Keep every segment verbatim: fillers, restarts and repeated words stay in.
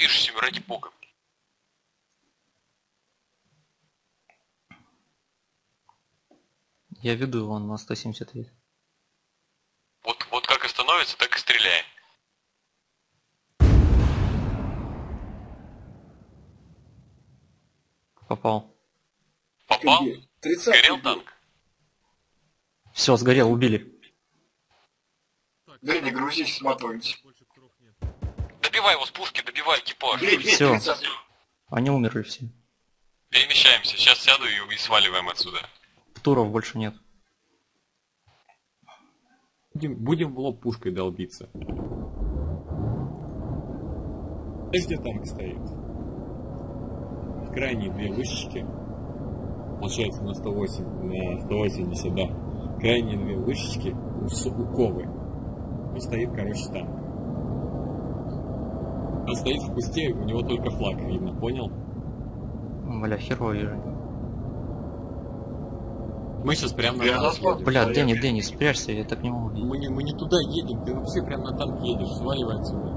движешься, ради бога. Я веду его на сто семьдесят три. Вот, вот как остановится, так и стреляй. Попал. Попал? Сгорел танк? Все, сгорел, убили. Да не грузись, сматываемся. Добивай его с пушки, добивай экипаж. Все. Они умерли все. Перемещаемся, сейчас сяду и, и сваливаем отсюда. Птуров больше нет. Будем, будем в лоб пушкой долбиться. Здесь где танк стоит? Крайние две вышечки. Получается на сто восемь, на сто восемьдесят, да. Крайние две вышечки у, у Ковы. И стоит, короче, танк. Он стоит в кусте, у него только флаг видно, понял? Бля, херово вижу. Мы сейчас прям на танк. Бля, Дэнни, Дэнни, спрячься, я так не могу видеть. Мы не, мы не туда едем, ты вообще прям на танк едешь, сваливай отсюда.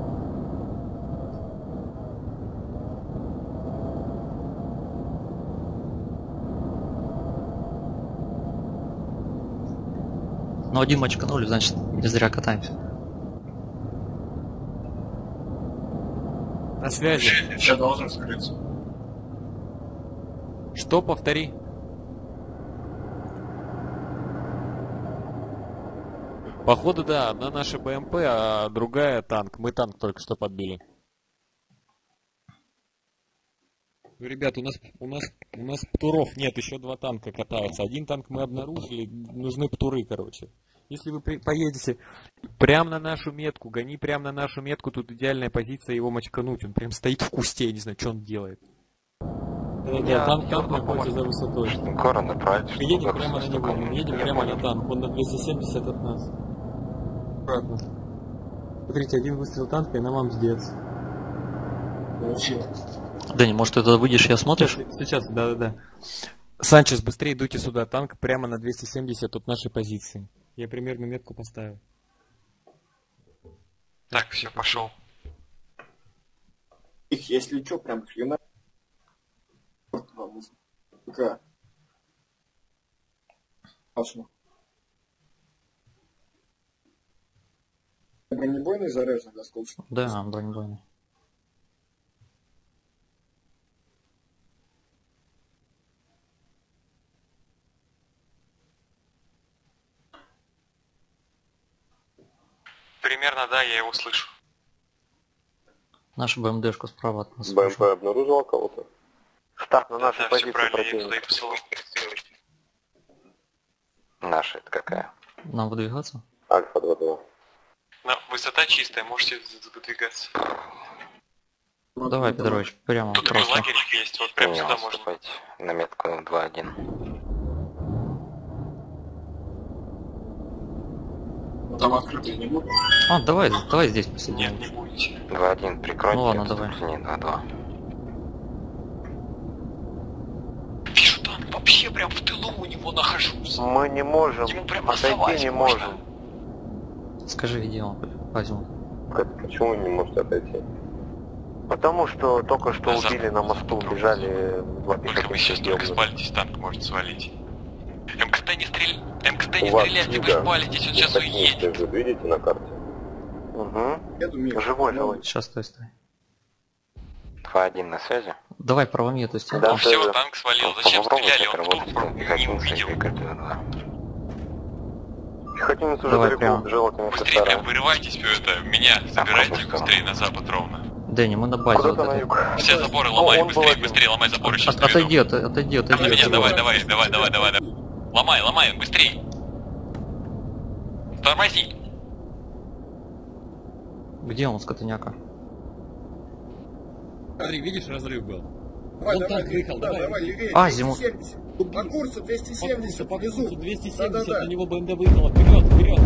Ну, один мочканули, значит, не зря катаемся. На связи. Сейчас должен скрыться. Что, повтори? Походу, да, одна наша БМП, а другая танк. Мы танк только что подбили. Ну, ребят, у нас у нас у нас птуров нет, еще два танка катаются. Один танк мы обнаружили, нужны птуры, короче. Если вы при, поедете прямо на нашу метку, гони прямо на нашу метку, тут идеальная позиция его мочкануть. Он прям стоит в кусте, я не знаю, что он делает. Да, да, танк, танк находится за высотой. Скоро направить. Мы едем прямо на него, мы едем прямо на танк. Он на двести семьдесят от нас. Аккуратно. Смотрите, один выстрел танка и на вам сдец. Дэнни, может ты туда выйдешь и осмотришь? Сейчас, да-да-да. Санчес, быстрее дуйте сюда. Танк прямо на двести семьдесят от нашей позиции. Я примерно метку поставил. Так, все, пошел. Их, если что, прям хрена. Ка. Хорошо. Бронебойный заряжен до сколько? Да, бронебойный. Примерно, да, я его слышу. Наша БМДшка справа от нас. БМП обнаружила кого-то? Старт на нашу Да, позицию все правильно, едет, противника. стоит в село. Наша это какая? Нам выдвигаться? Альфа два два. Но высота чистая, можете выдвигаться. Ну, давай, Петрович, прямо Тут просто. лагерь есть, вот прямо сюда можно. Отступать на метку два один. Там открытый не будет? А, давай, давай здесь посидим. Нет, не будете. два один, прикройте. Ну ладно, давай. Не, два два. Вижу танк, вообще прям в тылу у него нахожусь. Мы не можем, Ему прям отойти оставать не можно. Скажи, где он? Возьму. Как- Почему вы не можете отойти? Потому что только что Да, убили за- на мосту, бежали два Только вы сейчас только спалитесь, танк может свалить. МКТ не стрель... МКТ не У вас стреляйте, вы книга. спалитесь, он сейчас уедет. Вы видите на карте? Угу. Я думаю, Живой, живой. Сейчас, стой, стой. два один на связи. Давай правомету стянем. Да, Ну все, да. танк свалил, По- зачем попробуйте стреляли, он отработать, в тур не пехотинцы, увидел. двигатель два. Пехотинец уже Давай далеко прямо. убежал от него. Быстрее прям вырывайтесь, все это, меня забирайте пробуй, быстрее на запад ровно. Дэнни, мы на базе. Куда-то Вот на этой. юг. Все заборы Ну, ломай, он был быстрее, один. быстрее ломай заборы, сейчас От- Отойди, от- отойди, отойди. На меня, отойди. давай, давай, давай, давай, давай, давай. Ломай, ломай, быстрей. Тормози. Где он, скотыняка? Смотри, видишь, разрыв был. Давай, Вон давай, танк выехал, да, давай. давай, левее, А, зиму- двести семьдесят. По курсу двести семьдесят, По внизу. курсу двести семьдесят, Да-да-да. на него БМД выехала. Вперед, вперед.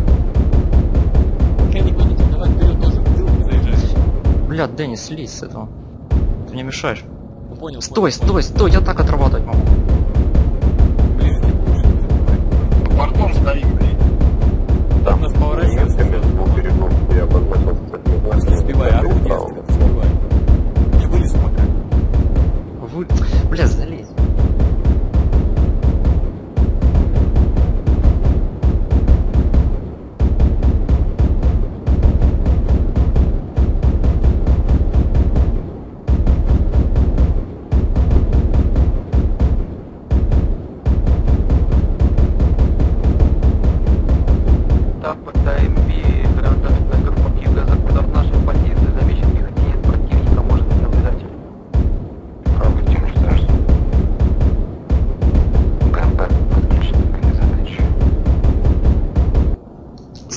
Пока не гоните, давай вперед тоже, в тыл заезжаешь. Бля, Дэнни, слезь с этого. Ты мне мешаешь. Ну, понял, Стой, понял, стой, стой, я так отрабатывать могу. понял. Ближе не будешь. Бортом стоим, блин. Там нас поворачивается. Место между двух берегов, я обозначился с одним. Успевай, орудие, успевай.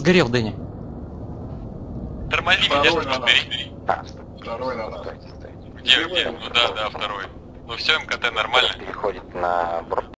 Сгорел, Дэнни. Тормози меня, Второй что надо. бери. А, стоп. Второй надо. Стойте, стойте. Где, где? Ну да, да, второй. Ну все, МКТ нормально. Переходит на борт.